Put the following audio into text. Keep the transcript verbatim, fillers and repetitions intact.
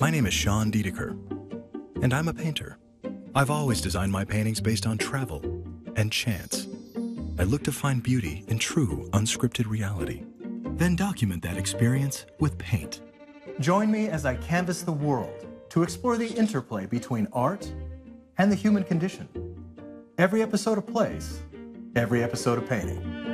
My name is Sean Diediker, and I'm a painter. I've always designed my paintings based on travel and chance. I look to find beauty in true, unscripted reality, then document that experience with paint. Join me as I canvas the world to explore the interplay between art and the human condition. Every episode of Place, every episode of painting.